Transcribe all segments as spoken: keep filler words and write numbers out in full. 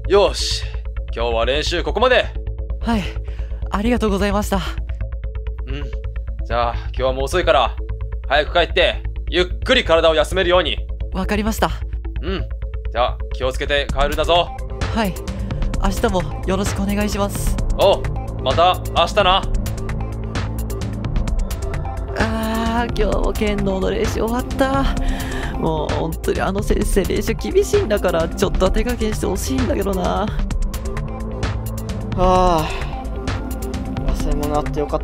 よし、今日は練習ここまで。 はい、ありがとうございました。 うん、じゃあ今日はもう遅いから早く帰ってゆっくり体を休めるように。 わかりました。 うん、じゃあ気をつけて帰るんだぞ。 はい、明日もよろしくお願いします。 おう、また明日な。 あー、今日も剣道の練習終わった。もう本当にあの先生練習厳しいんだから、ちょっとは手加減してほしいんだけどな。 ああ、忘れ物あってよかった。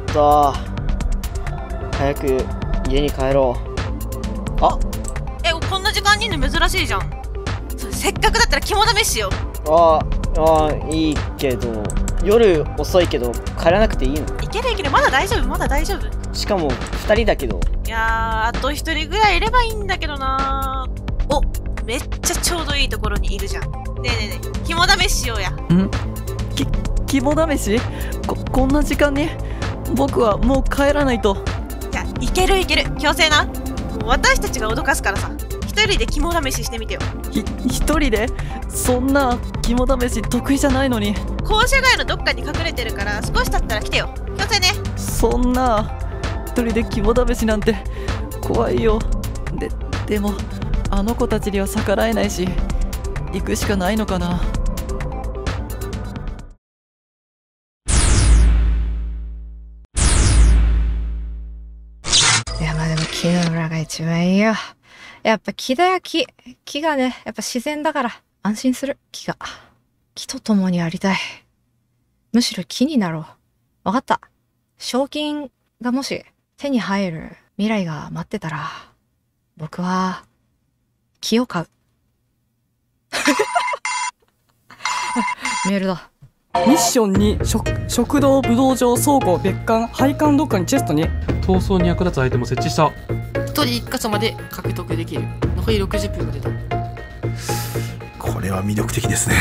早く家に帰ろう。あ、 え、こんな時間にいるの珍しいじゃん。それせっかくだったら肝試しよ。 ああ、いいけど、夜遅いけど帰らなくていいの？ いけるいける、まだ大丈夫、まだ大丈夫。 しかもふたりだけど。 いやー、あとひとりぐらいいればいいんだけどな。お、めっちゃちょうどいいところにいるじゃん。ねえねえねえ、肝試ししようや。 ん？き、肝試し？こ、こんな時間に？僕はもう帰らないと。 いや、いけるいける、強制な。私たちが脅かすからさ、一人で肝試ししてみてよ。 ひ、一人で？そんな肝試し得意じゃないのに。 校舎外のどっかに隠れてるから、少し経ったら来てよ。強制ね。 そんな一人で肝試しなんて怖いよ。で、でもあの子たちには逆らえないし、行くしかないのかな。 いや、まあでも木の裏が一番いいよ。やっぱ木だよ、木。木がね、やっぱ自然だから安心する。木が。木と共にありたい。むしろ木になろう。わかった。賞金がもし手に入る未来が待ってたら、僕は木を買う。メールだ。 ミッションに食食堂、武道場、倉庫、別館、配管どっかにチェストに。 逃走に役立つアイテムを設置した。 ひとりいっ箇所まで獲得できる。残りろくじゅっぷんが出た。 これは魅力的ですね。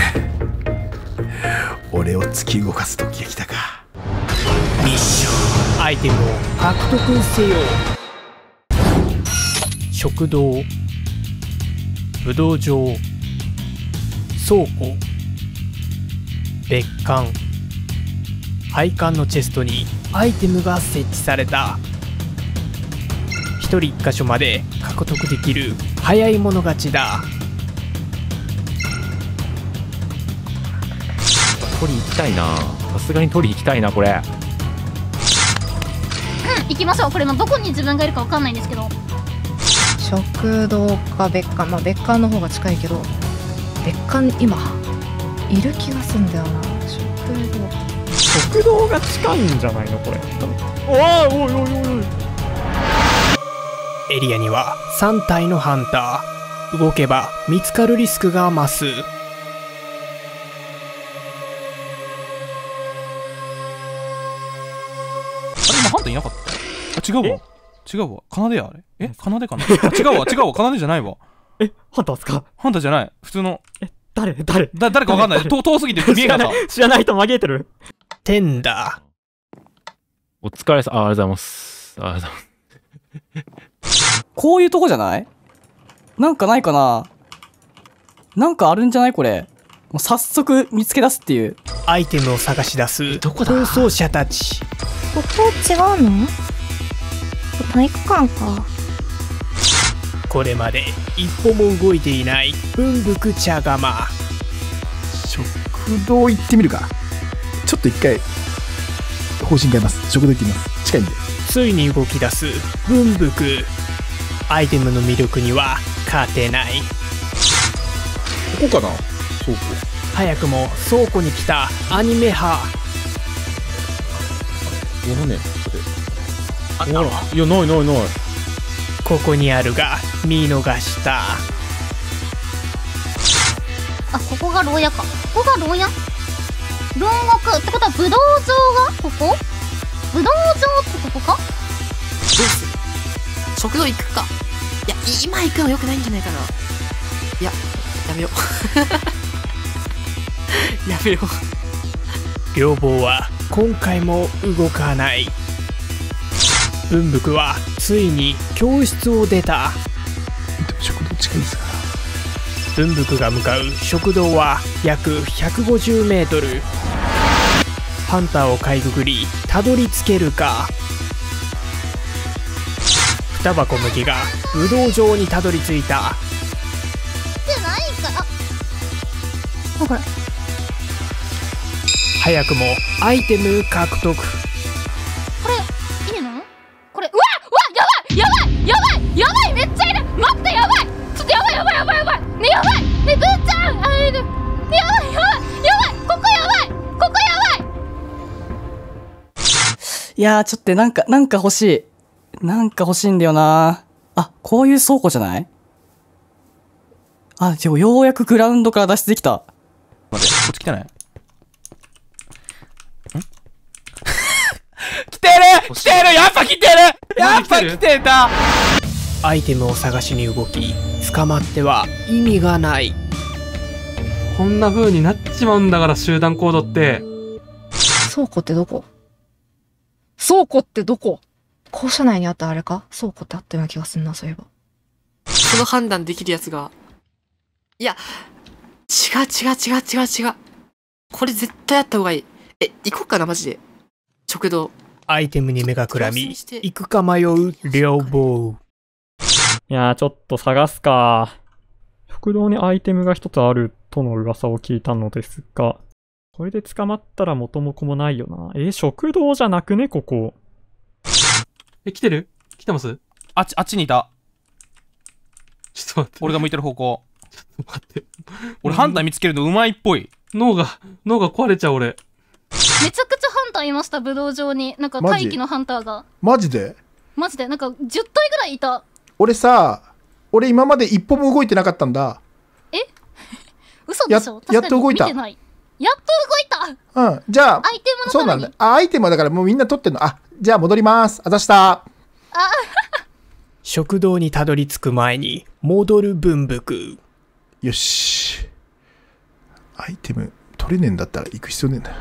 俺を突き動かす時が来たか。 ミッションアイテムを獲得せよ。食堂、武道場、倉庫、別館、配管のチェストにアイテムが設置された。ひとりいっ箇所まで獲得できる。早い者勝ちだ。 取り行きたいな。さすがに取り行きたいなこれ。 うん、行きましょう。これもどこに自分がいるかわかんないんですけど。 食堂か別館、まあ別館の方が近いけど、別館今いる気がすんだよな。食堂食堂が近いんじゃないのこれ。おいおいおいおい。 エリアにはさん体のハンター。動けば見つかるリスクが増す。 あれ今ハンターいなかった？あ、違うわ違うわ。奏でやあれ。え、奏でかな。あ、違うわ違うわ。奏でじゃないわ。 え、ハンターっすか？ ハンターじゃない。普通の。 え、誰誰だ誰かわかんない。遠遠すぎて見えなかった。 知らない人紛れてる。 テンダー。 お疲れさ、あ、ありがとうございます。ありがとうございます。 こういうとこじゃない？なんかないかな？なんかあるんじゃないこれ。もう早速見つけ出すっていう。 アイテムを探し出す逃走者たち。 ここ違うの？体育館か。 これまで一歩も動いていない文福茶釜。 食堂行ってみるか。ちょっと一回方針変えます。食堂行ってみます。近いんで。 ついに動き出す文福。アイテムの魅力には勝てない。 ここかな。倉庫。 早くも倉庫に来たアニメ派。 やらねあったいや、ないないない。 ここにあるが見逃した。 あ、ここが牢屋か。ここが牢屋？牢獄ってことは武道場がここ？武道場ってここか？ どうする？食堂行くか。いや、今行くのよくないんじゃないかな。いや、やめよう。やめよう。両棒は今回も動かない。文福はついに教室を出た。 でも食堂近いですから。 文福が向かう食堂は約ひゃくごじゅうメートル。ハンターをかいくぐりたどり着けるか。双葉小麦が武道場にたどり着いた。 ってないか。あ、これ早くもアイテム獲得。 これいいの？これうわうわやばいやばいやばいやばい、めっちゃいる。待って、やばい、ちょっとやばいやばいやばいやばいね、やばいね、ブーちゃん、あれやばいやばいやばい、ここやばい、ここやばい。 いやー、ちょっとなんか、なんか欲しい。なんか欲しいんだよな。あ、こういう倉庫じゃない？あ、でもようやくグラウンドから脱出できた。 待って、こっち来てない？ん来てる来てるやっぱ来てるやっぱ来てた。アイテムを探しに動き、捕まっては意味がない。 こんな風になっちまうんだから、集団行動って。 倉庫ってどこ？倉庫ってどこ？校舎内にあったあれか？倉庫ってあったような気がするな、そういえば。 その判断できるやつが。いや、違う違う違う違う違う。これ絶対やった方がいい。え、行こうかな、マジで。食堂。 アイテムに目がくらみ、行くか迷う両方。 いやー、ちょっと探すか。食堂にアイテムが一つあるとの噂を聞いたのですが、これで捕まったら元も子もないよな。え、食堂じゃなくね、ここ。 え、来てる？来てます？ あっち、あっちにいた。 ちょっと待って。 俺が向いてる方向。 ちょっと待って。 俺ハンター見つけるのうまいっぽい。 脳が、脳が壊れちゃう俺。 めちゃくちゃハンターいました、武道場に。なんか待機のハンターが。 マジで？ マジでなんかじゅったいぐらいいた。 俺さ、俺今まで一歩も動いてなかったんだ。 え嘘でしょ？ や、やっと動いた。 見てない。やっと動いた。 うん。じゃあ、 アイテムのそうなんだ。あ、アイテムはだからもうみんな取ってんの。あ、じゃあ戻ります。あざした。 あ食堂にたどり着く前に戻る文福。 よし。アイテム取れねえんだったら行く必要ねえんだ。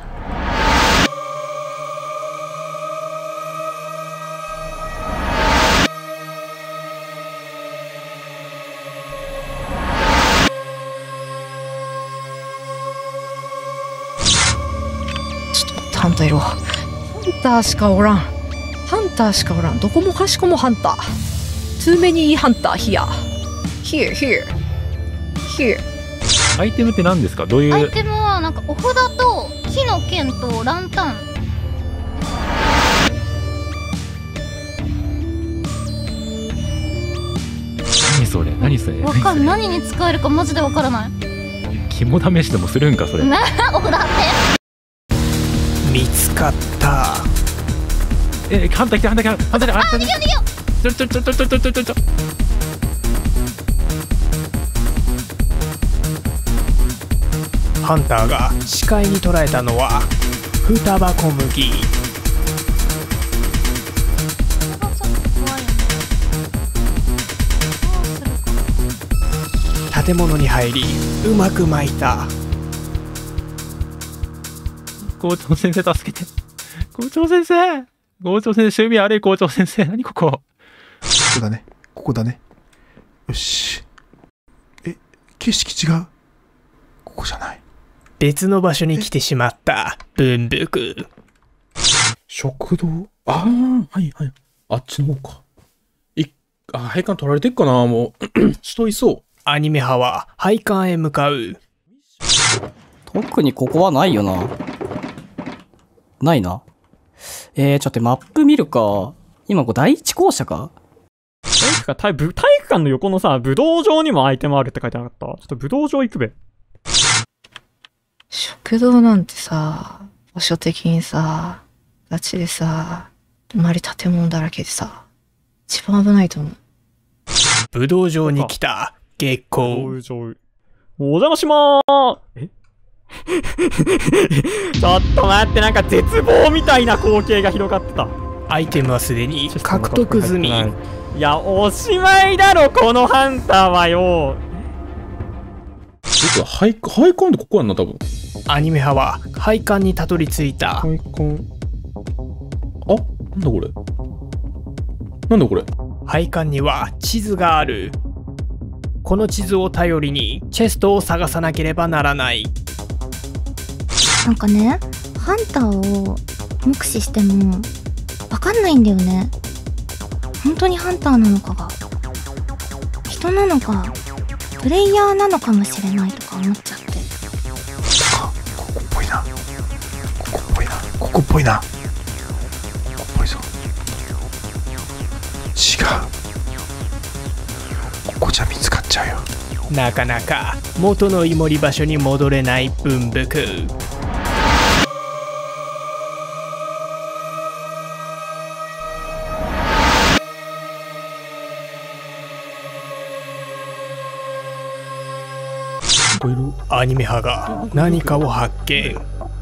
ハンターいるわ。ハンターしかおらん。ハンターしかおらん。どこもかしこもハンター。Too many ハンター here. Here, here. Here. アイテムって何ですか？どういう。 アイテムはなんかお札と木の剣とランタン。 何それ何それわかんない。何に使えるかマジでわからない。 肝試しでもするんかそれ。 なお札って。 見つかった。 え、ハンター来てハンター来てハンター来て。 あ、逃げよう逃げよう。 ちょちょちょちょちょちょちょちょちょ。 ハンターが視界に捉えたのは双葉小麦。建物に入りうまく巻いた。 校長先生助けて。校長先生校長先生、趣味悪い校長先生。何ここ。 ここだね。ここだね。よし。え、景色違う。ここじゃない。 別の場所に来てしまった文福。 食堂？ああ、はいはい。あっちの方か。い、あ、配管取られてっかな、もう。人いそう。 アニメ派は配管へ向かう。 特にここはないよな。ないな。えー、ちょっとマップ見るか。今こう第一校舎か。 体育館、体育館の横のさ、武道場にもアイテムあるって書いてなかった。ちょっと武道場行くべ。 食堂なんてさ、場所的にさ、ガチでさ、周り建物だらけでさ、一番危ないと思う。 武道場に来た月光。 お邪魔しまーす。えちょっと待って、なんか絶望みたいな光景が広がってた。 アイテムはすでに獲得済み。 いや、おしまいだろ、このハンターはよ。 僕は配配管でここやんな、多分。 アニメ派は配管にたどり着いた。 配管。あ、なんだこれ。なんだこれ。 配管には地図がある。 この地図を頼りにチェストを探さなければならない。 なんかね、ハンターを目視してもわかんないんだよね。本当にハンターなのかが、人なのかプレイヤーなのかもしれないとか思っちゃって。 ここっぽいな。ここっぽいな。ここっぽいな。ここっぽいぞ。違う。ここじゃ見つかっちゃうよ。 なかなか元のイモリ場所に戻れない文福。アニメ派が何かを発見。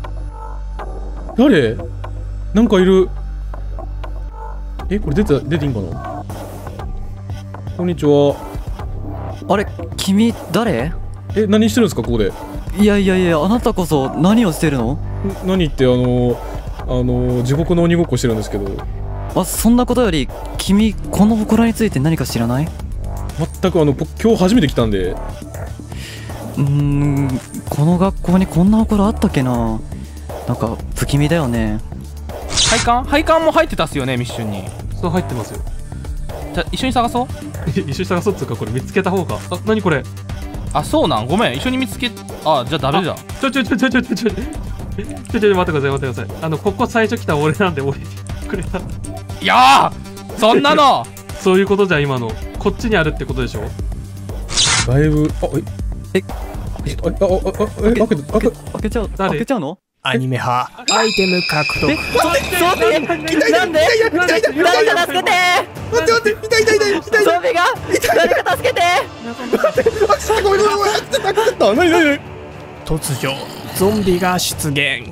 誰？なんかいる。え、これ出て、出ていいんかな？こんにちは。 あれ、君誰？ え、何してるんですかここで。 いやいやいや、あなたこそ何をしてるの？ 何ってあのあの地獄の鬼ごっこしてるんですけど。 あ、そんなことより君この祠について何か知らない？ 全くあの僕今日初めて来たんで。 うーん、この学校にこんな祠あったっけな。なんか不気味だよね。 配管配管も入ってたっすよね、ミッションに。 そう入ってますよ。 じゃあ一緒に探そう。 一緒に探そうっつうか、これ見つけた方が。あ、何これ。 あ、そうなん、ごめん、一緒に見つけ。あ、じゃあダメだ。 ちょちょちょちょちょちょちょちょちょ待ってください待ってください。あのここ最初来た俺なんで俺くれた。 いやー、そんなのそういうことじゃん今の。こっちにあるってことでしょ。 だいぶ。あ、えええああああえ開け開け開けちゃう開けちゃうの？ アニメ派アイテム獲得。 え、ゾンビなんで？誰か助けて！ 待って待って痛い痛い痛い痛い。 ゾンビが誰か助けて！ ごめんごめんごめん。あ、何何何？ 突如ゾンビが出現。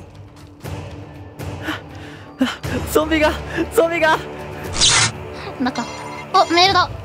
ゾンビがゾンビがなんか、あ、メールだ。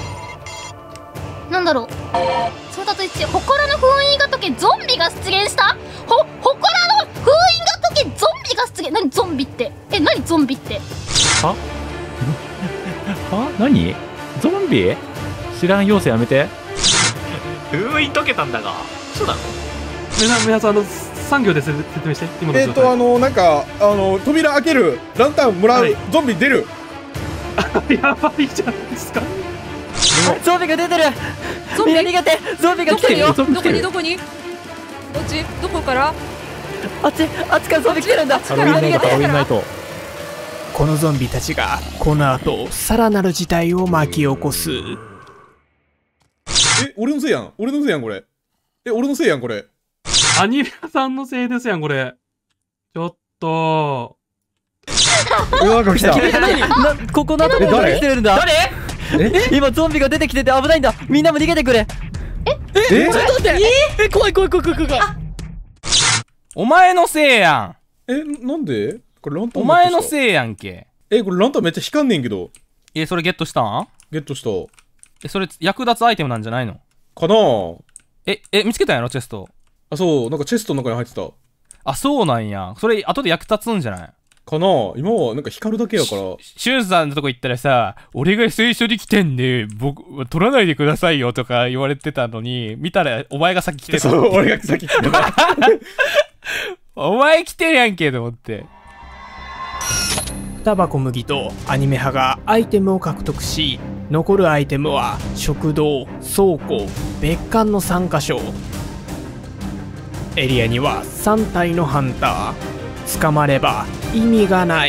なんだろう。到達いち、祠の封印が解けゾンビが出現した。ほ、祠の封印が解けゾンビが出現。何ゾンビって？え、何ゾンビって？ はは何ゾンビ？知らん要素やめて。封印解けたんだが。そうなの？ 皆さん、あのさん行で説明して。今のえっとあのなんかあの扉開ける、ランタンもらう、ゾンビ出る。 やばいじゃないですか。 ゾンビが出てる。ゾンビが逃げて。ゾンビが来てるよ。 どこにどこに？どっち？どこから？ あっち、あっちからゾンビ来てるんだ。 ハロウィンナイト、ハロウィンナイト。 このゾンビたちがこの後さらなる事態を巻き起こす。 え、俺のせいやん。俺のせいやんこれ。え、俺のせいやんこれ。 アニメさんのせいですやんこれ。ちょっと。 うわ、来た。 ここなところに来てるんだ。 誰？ え、今ゾンビが出てきてて危ないんだ。みんなも逃げてくれ。 ええ、ちょっと待って。ええ、怖い怖い怖い怖い怖い。お前のせいやん。え、なんで？これランタン。 お前のせいやんけ。 え、これランタンめっちゃ光んねんけど。 え、それゲットしたん？ ゲットした。 え、それ役立つアイテムなんじゃないの？ かなぁ。 え、え、見つけたんやろチェスト。 あ、そう、なんかチェストの中に入ってた。 あ、そうなんや。それ後で役立つんじゃない？ かなぁ。今はなんか光るだけやから。 しゅんさんのとこ行ったらさ、俺が最初に来てんで、僕、取らないでくださいよとか言われてたのに、見たらお前が先来てた。 そう、俺が先来てた。 お前来てるやんけと思って。 タバコ麦とアニメ派がアイテムを獲得し、残るアイテムは食堂、倉庫、別館のさんかしょ。エリアにはさん体のハンター。捕まれば意味がない。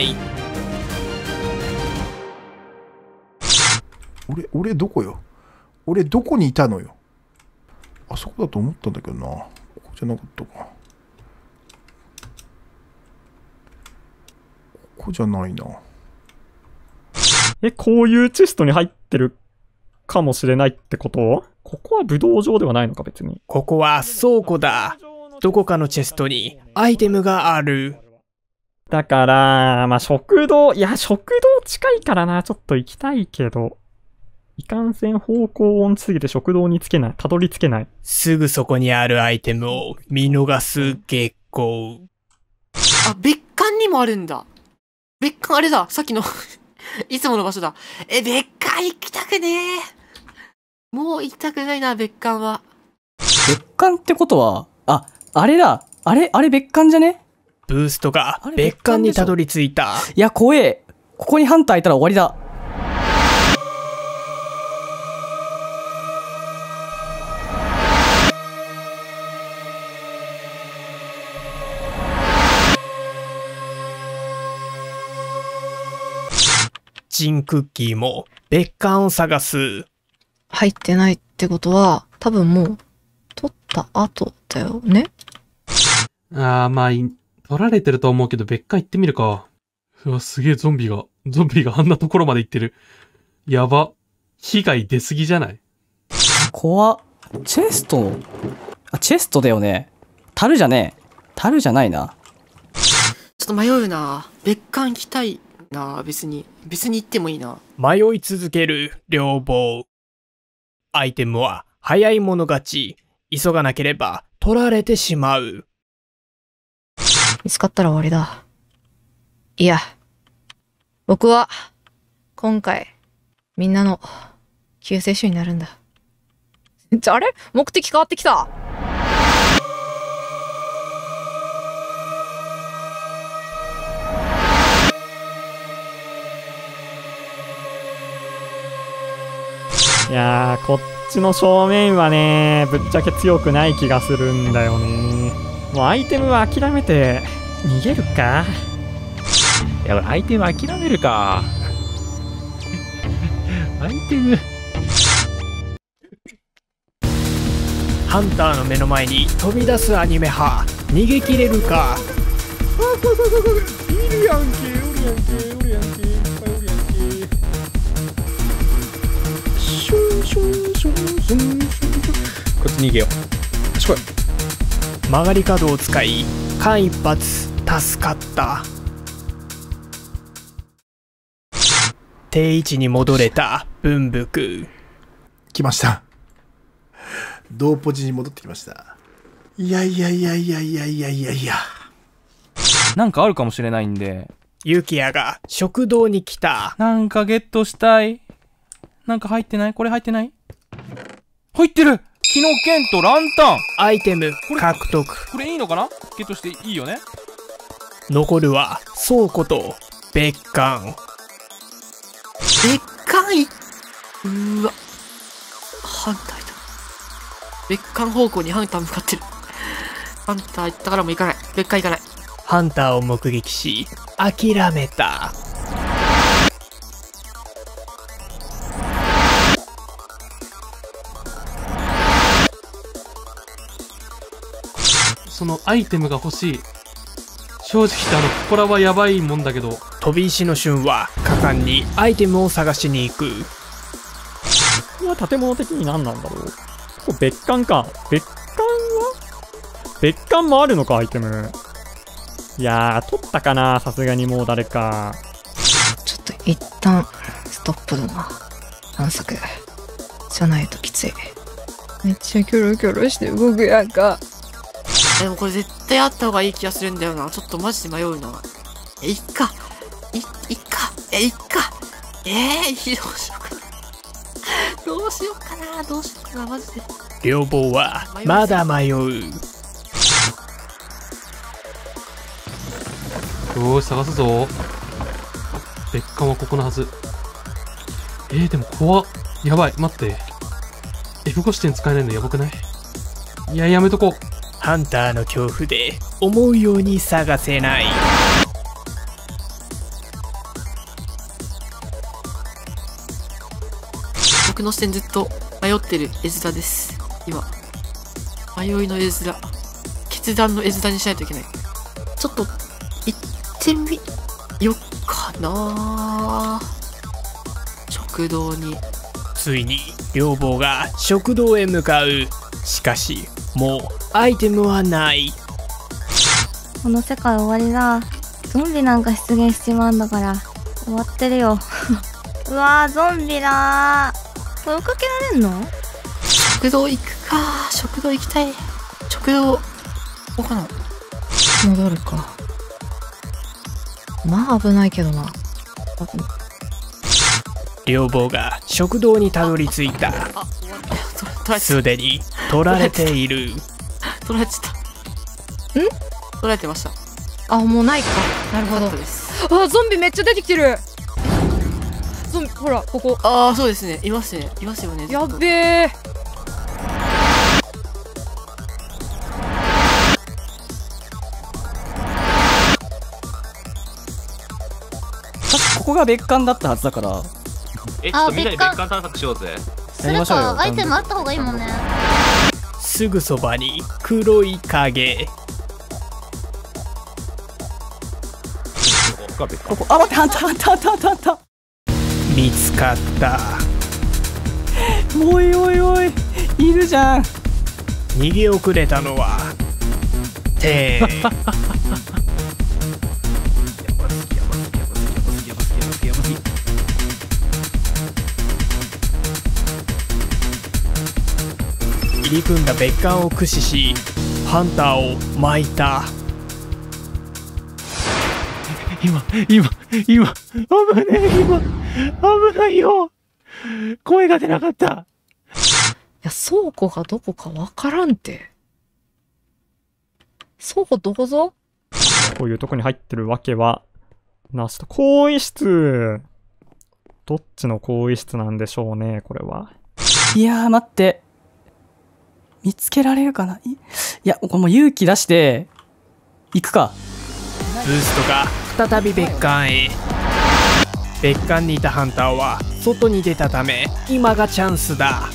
俺、俺どこよ？俺どこにいたのよ？あそこだと思ったんだけどな。ここじゃなかったか。ここじゃないな。 え、こういうチェストに入ってるかもしれないってこと？ここは武道場ではないのか別に。 ここは倉庫だ。どこかのチェストにアイテムがある。 だから、まあ、食堂、いや、食堂近いからな、ちょっと行きたいけど、いかんせん方向音すぎて食堂につけない、たどり着けない。 すぐそこにあるアイテムを見逃す月光。 あ、別館にもあるんだ。別館あれだ、さっきのいつもの場所だ。え、別館行きたくねえ。 もう行きたくないな、別館は。 別館ってことは、あ、あれだ。あれあれ別館じゃね？ ブーストが別館にたどり着いた。 いや、怖え。ここにハンターいたら終わりだ。 ジンクッキーも別館を探す。 入ってないってことは、多分もう、取った後だよね。 ああ、まあいい、取られてると思うけど、別館行ってみるか。うわ、すげえゾンビが、ゾンビがあんなところまで行ってる。やば。被害出すぎじゃない？ 怖っ。チェスト、あ、チェストだよね。樽じゃねえ。樽じゃないな。 ちょっと迷うな。別館行きたいな。別に。別に行ってもいいな。 迷い続ける両棒。アイテムは早い者勝ち。急がなければ取られてしまう。 見つかったら終わりだ。いや、僕は、今回、みんなの救世主になるんだ。あれ？目的変わってきた。 いやー、こっちの正面はね、ぶっちゃけ強くない気がするんだよね。もうアイテムは諦めて逃げるか。 いや、アイテム諦めるか。アイテム。 ハンターの目の前に飛び出すアニメ派。逃げ切れるか。 あ、怖い怖い怖い怖い。いるやんけ、おるやんけ、おるやんけ、いっぱいおるやんけ。シュンシュンシュンシュンシュン。 こっち逃げよう。賢い。 曲がり角を使い、間一髪助かった。定位置に戻れた文福。 来ました。同ポジに戻ってきました。いやいやいやいやいやいやいやいや。 なんかあるかもしれないんで。 ユキヤが食堂に来た。 なんかゲットしたい。なんか入ってない？これ入ってない？入ってる！木の剣とランタン！ アイテム獲得。 これいいのかな？ゲットしていいよね？ 残るは倉庫と別館。 別館い、うーわ。ハンターいた。別館方向にハンター向かってる。ハンター行ったからもう行かない。別館行かない。 ハンターを目撃し、諦めた。 そのアイテムが欲しい。正直言ってあの、ここらはやばいもんだけど。 飛び石の瞬は果敢にアイテムを探しに行く。 ここは建物的に何なんだろう。ここ別館か。別館は別館もあるのか、アイテム。いやー、取ったかな、さすがにもう誰か。 ちょっと一旦、ストップだな。探索。じゃないときつい。めっちゃキョロキョロして動くやんか。 でもこれ絶対あった方がいい気がするんだよな。ちょっとマジで迷うな。え、いっか。い、いっか。え、いっか。えー、どうしようかな。どうしようかな。どうしようかな、マジで。 両棒はまだ迷う。 よーし、探すぞ。別館はここのはず。えー、でも怖っ。やばい、待って。F ご視点使えないのやばくない？いや、やめとこう。 ハンターの恐怖で思うように探せない。 僕の視点ずっと迷ってる絵面です。今。迷いの絵面。決断の絵面にしないといけない。ちょっと、行ってみよっかな。食堂に。 ついに両棒が食堂へ向かう。しかしもうアイテムはない。 この世界終わりだ。ゾンビなんか出現しちまうんだから終わってるよ。うわー、ゾンビだー。これ追いかけられんの？ 食堂行くか。食堂行きたい。食堂ここかな。 戻るか。まあ危ないけどな。 両棒が食堂にたどり着いた。 すでに取られている。 取られてた。 ん？ 取られてました。 あ、もうないか。なるほど。あ、ゾンビめっちゃ出てきてる。ゾンビ、ほら、ここ。 ああ、そうですね。いますね。いますよね。 やっべえ。 ここが別館だったはずだから。 え、ちょっとみんなで別館探索しようぜ。 それかアイテムあった方がいいもんね。 すぐそばに黒い影。 ここ、あ、待って、あんたあんたあんたあんたあんた。 見つかった。 おいおいおい、いるじゃん。 逃げ遅れたのはてー入り組んだ別館を駆使しハンターを巻いた。 今今今危ねえ、今危ないよ。声が出なかった。 いや、倉庫がどこかわからんて。倉庫どこぞ？ こういうとこに入ってるわけはなしと。更衣室。どっちの更衣室なんでしょうね、これは。 いやー、待って。見つけられるかな。い, いや、これもう勇気出して、行くか。 ブーストが再び別館へ。別館にいたハンターは外に出たため、今がチャンスだ。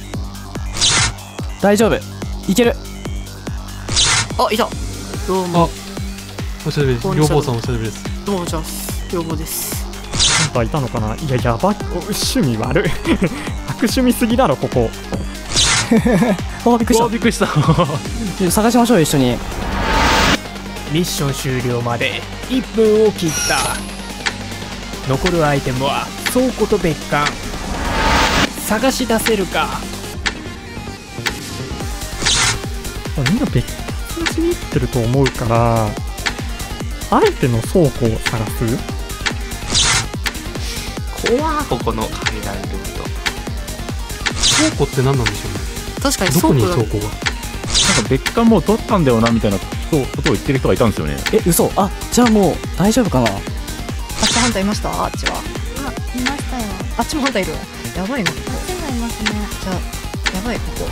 大丈夫。いける。 あ、いた。どうも。 お久しぶりです。両方さんお久しぶりです。 どうも、お願いします。両方です。 ハンターいたのかな。いや、やばい。趣味悪い。悪趣味すぎだろ、ここ。 あ、びっくりした。 びっくりした探しましょう、一緒に。 ミッション終了までいっぷんを切った。残るアイテムは倉庫と別館。探し出せるか。 みんな別々に行ってると思うから、あえての倉庫を探す。 怖ここの階段ルート。 倉庫って何なんでしょうね。 確かにどこに倉庫が。 なんか別館もう取ったんだよなみたいなことを言ってる人がいたんですよね。 え、嘘。あ、じゃあもう大丈夫かな。 あっちハンターいました？あっちは。 あ、いましたよ。 あっちもハンターいる。やばいな、ここ。 あっちもいますね。 じゃあ、やばい、ここ。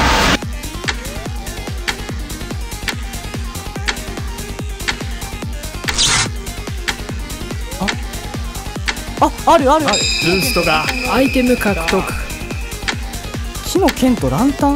あ、あるある。 ブーストがアイテム獲得。 木の剣とランタン。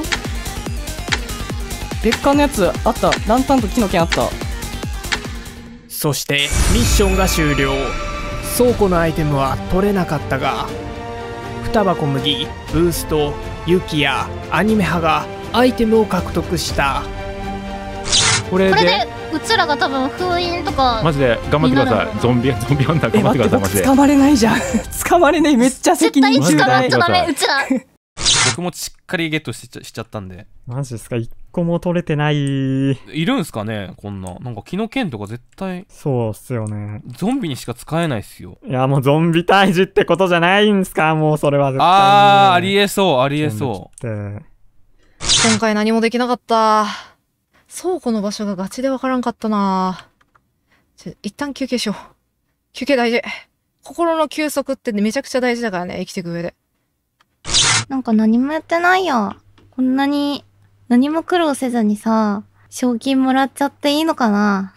別館のやつあった。ランタンと木の剣あった。 そしてミッションが終了。倉庫のアイテムは取れなかったが、双箱麦、ブースト、ユキやアニメ派がアイテムを獲得した。 これでこれでうちらが多分封印とかマジで頑張ってください。ゾンビゾンビハンター頑張ってください。マジで捕まれないじゃん。捕まれない。めっちゃ責任重大。 絶対捕まっちゃダメ、うちら。 僕もしっかりゲットしちゃしちゃったんで。 マジですか。一個も取れてない。いるんすかね、こんな。なんか木の剣とか絶対。 そうっすよね。 ゾンビにしか使えないっすよ。 いや、もうゾンビ退治ってことじゃないんすか。もうそれは絶対に。 あー、ありえそう、ありえそう。 今回何もできなかった。倉庫の場所がガチでわからんかったな。ちょ一旦休憩しよう。休憩大事。心の休息ってめちゃくちゃ大事だからね、生きていく上で。 なんか何もやってないや。こんなに何も苦労せずにさ、賞金もらっちゃっていいのかな。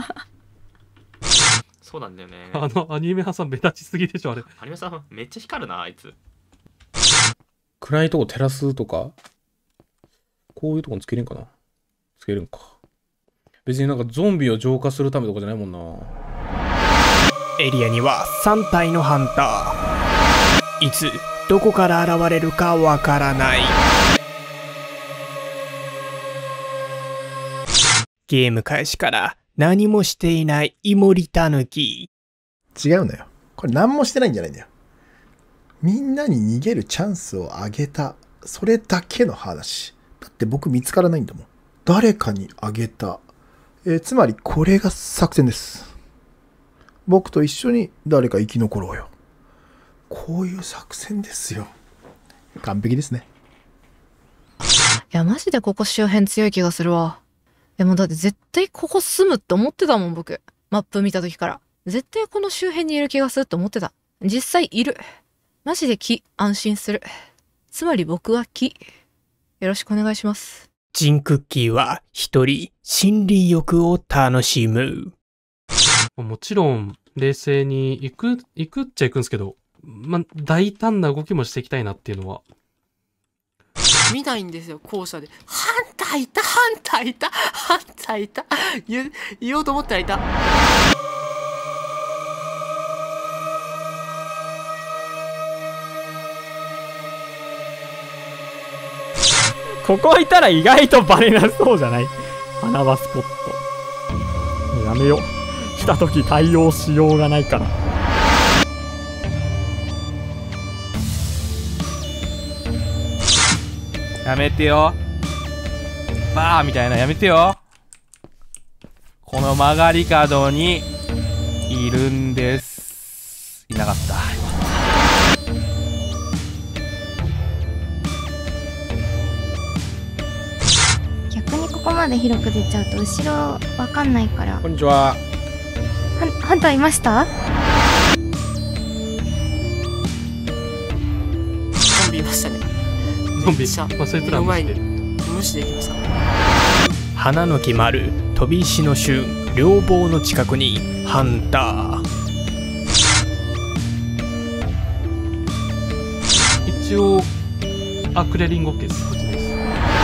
そうなんだよね。 あのアニメ派さん目立ちすぎでしょ、あれ。 アニメさんめっちゃ光るな、あいつ。 暗いとこ照らすとか、こういうとこにつけれんかな。つけるんか。別になんかゾンビを浄化するためとかじゃないもんな。 エリアにはさん体のハンター。いつどこから現れるかわからない。ゲーム開始から何もしていないイモリタヌキ。 違うのよ。これ何もしてないんじゃないんだよ。みんなに逃げるチャンスをあげた。それだけの話。だって僕見つからないんだもん。誰かにあげた。えー、つまりこれが作戦です。僕と一緒に誰か生き残ろうよ。こういう作戦ですよ。完璧ですね。 や、マジでここ周辺強い気がするわ。いや、もうだって絶対ここ住むって思ってたもん、僕。マップ見た時から。絶対この周辺にいる気がするって思ってた。実際いる。マジで木、安心する。つまり僕は木。よろしくお願いします。 ジンクッキーは一人森林浴を楽しむ。 もちろん、冷静に行く、行くっちゃ行くんですけど、ま、大胆な動きもしていきたいなっていうのは。 見ないんですよ、校舎で。ハンターいた、ハンターいた、ハンターいた。言、言おうと思ったらいた。 ここいたら意外とバレなそうじゃない？穴場スポット。もうやめよう。来た時対応しようがないから。 やめてよ。バーみたいなやめてよ。この曲がり角にいるんです。いなかった。 逆にここまで広く出ちゃうと後ろわかんないから。 こんにちは。 はハンターいました？ ゾンビいましたね。 ゾンビ忘れてたんですけど。 無視できますか？ 花の木丸、飛び石の瞬、両棒の近くにハンター。 一応、アクレリンゴッケです。こっちです。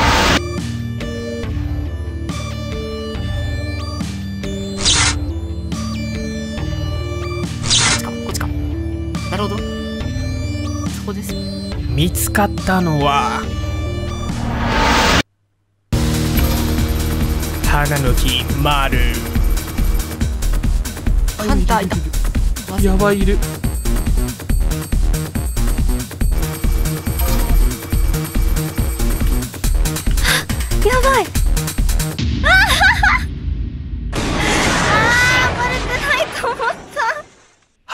こっちか、こっちか。なるほど。そこです。 見つかったのは花の木丸。 ハンターいた。 やばい、いる。 やばい。ああバレてないと思った。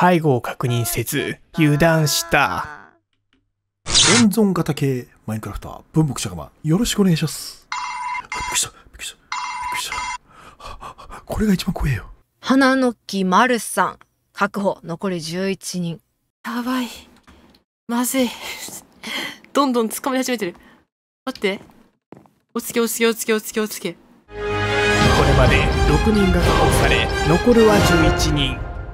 背後を確認せず油断した。 温存型系マインクラフター文木しゃがま、よろしくお願いします。びっくりしたびっくりしたびっくりした。これが一番怖えよ。 花の木丸さん確保。残りじゅういちにん。 やばい。まずい。どんどん掴まれ始めてる。待って。落ち着け落ち着け落ち着け落ち着け落ち着け。 これまでろくにんが確保され、残るはじゅういちにん。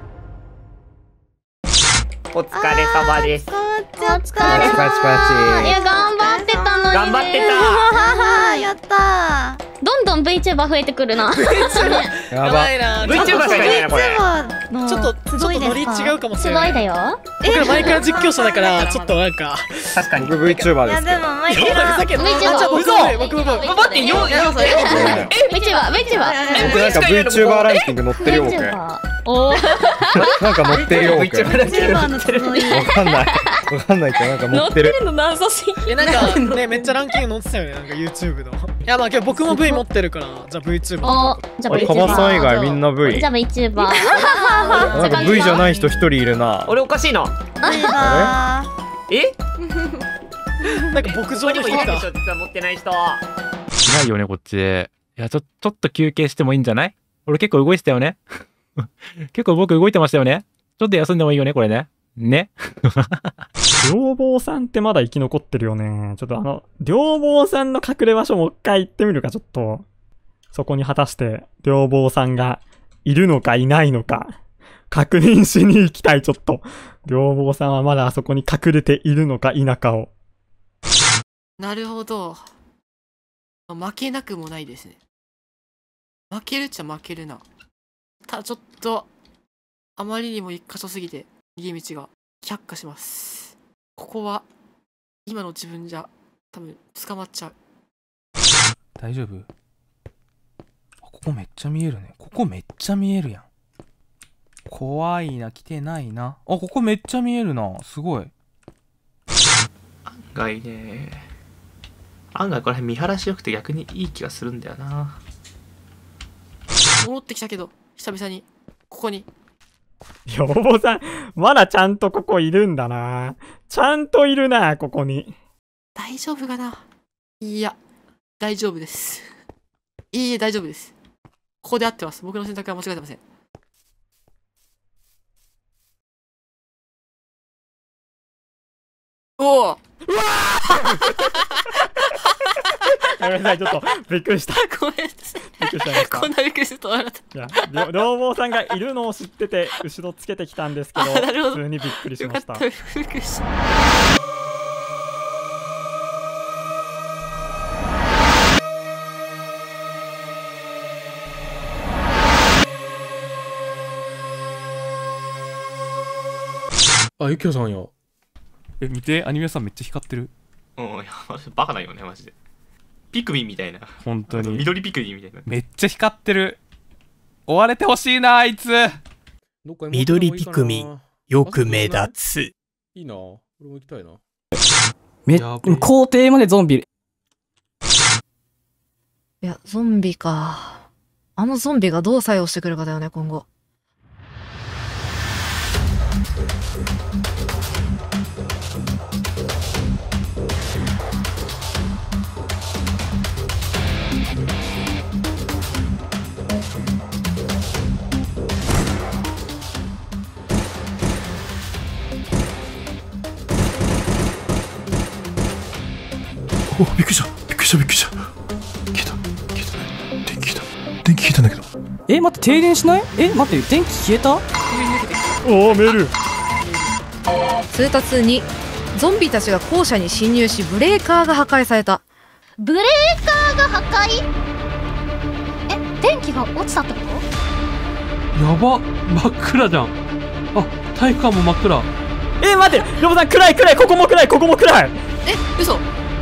お疲れ様です。 お疲れパチパチパチ。 いや頑張ってたのにね。 頑張ってた。やったー。どんどん VTuber 増えてくるな。 やばいな。VTuber しかいないなこれ。 ちょっとちょっとノリ違うかもしれない。すごいだよ。 僕ら前から実況者だからちょっとなんか確かに僕 VTuber ですけど。いやでもマイクラふざけんな。 嘘。 僕も僕も。 待ってよよよ。 え VTuber VTuber。 僕なんか VTuber ランキング載ってるよ僕。おなんか載ってるよ僕。 VTuber の集い。 わかんない。わかんないけどなんか載ってる。 の謎すぎ。えなんかねめっちゃランキング載ってたよねなんか YouTube の。いやまあ今日僕も V 持ってるからじゃあ VTuber。 おじゃあ VTuber。 カバさん以外みんな V。 じゃあ VTuber。 なんか V じゃない人一人いるな。 俺おかしいな。 え？ なんか牧場にもいるでしょ実は持ってない人。 いないよねこっちで。いやちょちょっと休憩してもいいんじゃない？俺結構動いてたよね。結構僕動いてましたよね。ちょっと休んでもいいよねこれね。ね。両坊さんってまだ生き残ってるよね。ちょっとあの、両坊さんの隠れ場所もう一回行ってみるか、ちょっと。そこに果たして、両坊さんがいるのかいないのか、確認しに行きたい、ちょっと。両坊さんはまだあそこに隠れているのか否かを。 なるほど。負けなくもないですね。負けるっちゃ負けるな。ただちょっと、あまりにも一箇所すぎて、逃げ道が却下します。ここは、今の自分じゃ、多分、捕まっちゃう。 大丈夫？ここめっちゃ見えるね。ここめっちゃ見えるやん。怖いな、来てないな。あ、ここめっちゃ見えるな。すごい。 案外ね。案外これ見晴らしよくて逆にいい気がするんだよな。 戻ってきたけど、久々に、ここに。 両坊さん、まだちゃんとここいるんだな。ちゃんといるな、ここに。 大丈夫かな？いや、 大丈夫です。いいえ、大丈夫です。ここで合ってます。僕の選択は間違えてません。おお、うわごめんなさい、ちょっとびっくりした。 ごめんなさい。 びっくりしちゃいました。 こんなびっくりすると思わなかっいや、りょ両坊さんがいるのを知ってて後ろつけてきたんですけど、 あなるほど普通にびっくりしました。 よかったびっくりした。 あ、ゆきおさんや。 え、見て、アニメさんめっちゃ光ってる。 うん、いや、バカだよね、マジで。ピクミンみたいな。 本当に。 緑ピクミンみたいな。 めっちゃ光ってる。追われてほしいな、あいつ。 緑ピクミン、よく目立つ。 いいな。俺も行きたいな。 め、校庭までゾンビ。 いや、ゾンビか。あのゾンビがどう作用してくるかだよね、今後。 お、びっくりした。びっくりした、びっくりした。消えた。消えたね。電気消えた。電気消えたんだけど。 え、待って、停電しない？え、待って、電気消えた？ おお、メール。 通達に、ゾンビたちが校舎に侵入し、ブレーカーが破壊された。 ブレーカーが破壊？え、電気が落ちたってこと？ やば、真っ暗じゃん。あ、体育館も真っ暗。 え、待って、ロボさん暗い暗い、ここも暗い、ここも暗い。 え、嘘。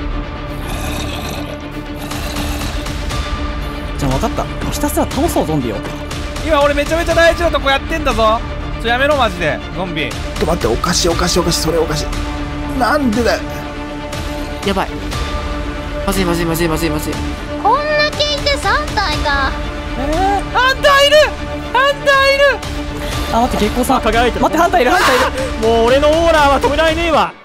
じゃあ分かった。ひたすら倒そう、ゾンビを。 今俺めちゃめちゃ大事なとこやってんだぞ。ちょ、やめろマジで、ゾンビ。 ちょっと待って、おかしいおかしいおかしい、それおかしい。なんでだよ。 やばい。まずいまずいまずいまずいまずい。 こんだけいてさん体が。 えー、ハンターいるハンターいる。 あ、待って、結構さ、 輝いてる。 待って、ハンターいる、ハンターいる。 もう俺のオーラは止められねえわ。